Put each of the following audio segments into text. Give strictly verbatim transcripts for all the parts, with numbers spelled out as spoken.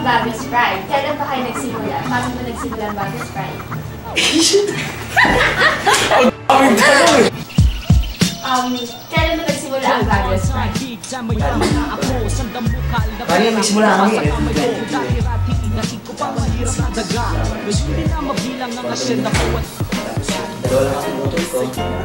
Baguio's Pride. Kailan ba kayo nagsimula? Paano ba nagsimula ang Baguio's Pride? Um, kailan ba nagsimula ang Baguio's Pride? Paano yung nagsimula kami? Dalawa lang ang motor ko.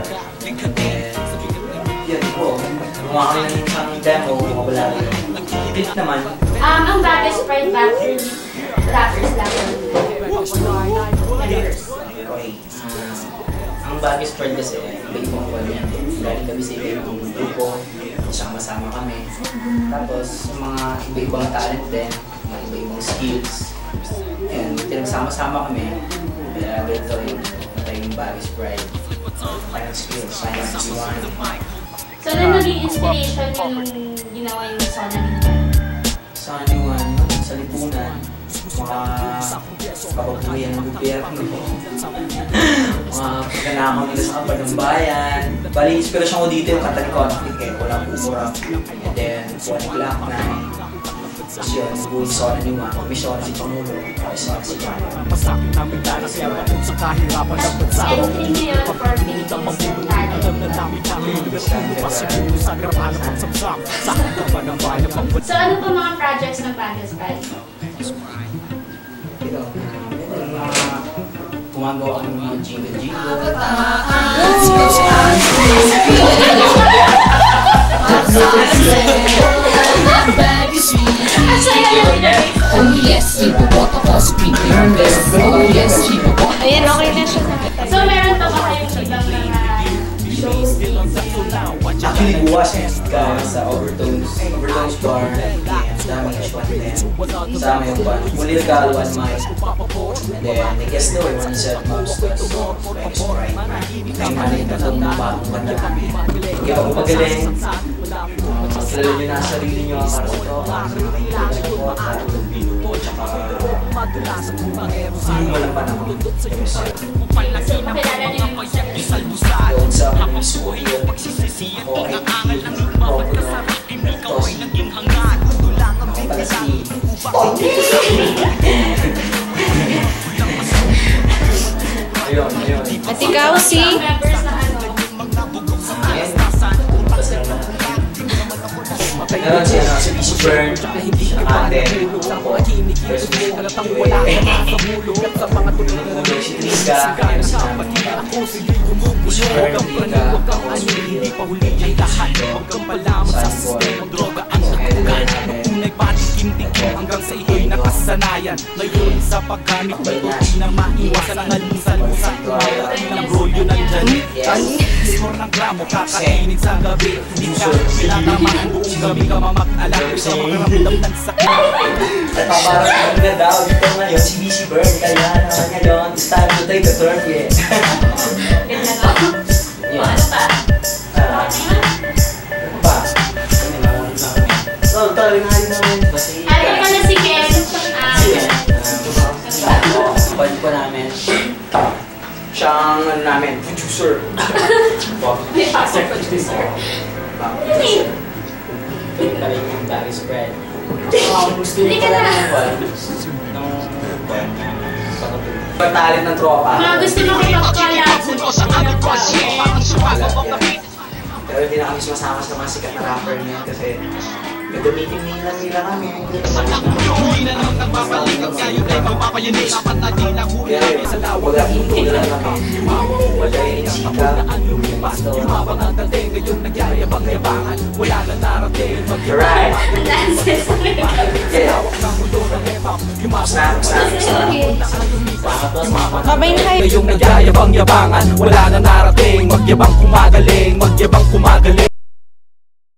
Yan po. Gumawa kami ng isang demo, wala rin. Hit naman. Um, ang Baguio's Pride ba? Rappers lang. Okay. Ang Baguio's Pride kasi, iba-ibang buwan yan. Galing kami sa iba-ibang grupo, sama-sama kami. Tapos, yung mga iba-ibang talent din, mga iba-ibang skills. And tinagsama-sama kami. Kaya ganito yung yung Baguio's Pride. Final skills, final juan. So, ano naging inspiration yung ginawa yung Sona ni Juan? Sona ni Juan, sa lipunan, mga kapabuyan ng gobyerno, mga pagnanakaw nila sa kapal ng bayan. Bali, inspirasyon ko dito yung Katan conflict eh, walang umura. And then, one black na tapos yun, buong Sona ni Juan, misyon si Pangulo, tapos Sona si Juan. And hindi yun for Philippines talent. So, ano pa mga projects ng Baguio's Pride? Ito, mga gumagawa kami ng mga jingle-jingle. Oh yes, ipoboto ko sa premium list. Oh yes, ipoboto. Ayan, okay na siya. So, meron pa ba kayong ibang mga shows? Actually, buwas eh, guys, sa Overtones, Overtones Bar, and dami yung shot din. Sama yung pan. Muli nagkakaluan mga and then, I guess no, one set moves to us. Baguio's Pride. May mali na itong bagong kanta kami. Hindi ako magaling. Kilala nyo na sarili nyo para sa ito. Para sa mga kailangan ko. Tsaka, sino mo lang pa naman. So, makilala niyo yung doon sa mga suwaill. Ako ay ayun, ayun. At ikaw si? members na ano? Meron siya na si Easy Burn, ate, ako, first week, si Triska, meron si namin Easy Burn, Trika, ako, hanggang sa iyo'y nakasanayan. Ngayon sa paggamit nito, di na maiwasan ang halusan-lusan. Tumayatin ng rolyo ng jalit. Score ng gramo, kakainin sa gabi. Di ka pinatamaan buong gabi ka mamag-alak sa makaramdam ng sakit. Paparang na daw dito ngayon si Easy Burn. Kaya naman ngayon, it's time to take the turn, yeah. Ganda ka? Ano pa? Ano pa? So, talagang nga rin namin. Ano pa na si Ken? Kapag po namin, siyang ano namin, producer. May pasok producer. Ito rin yung Baguio's Pride. Gusto nyo pala ng buwan. Pagtalit ng tropa. Mga gusto mo kapag-collab. Pero hindi na kami sumasama sa mga sikat na rapper niya kasi nag-meeting nila nila kami. Kaya wala hindi lang kami. Wala yung sika. Alright. Dances. Snap, snap, snap. Mabay na kayo. Ngayong nagyayabang-yabangan, wala na narating. Magyabang kumagaling, magyabang kumagaling.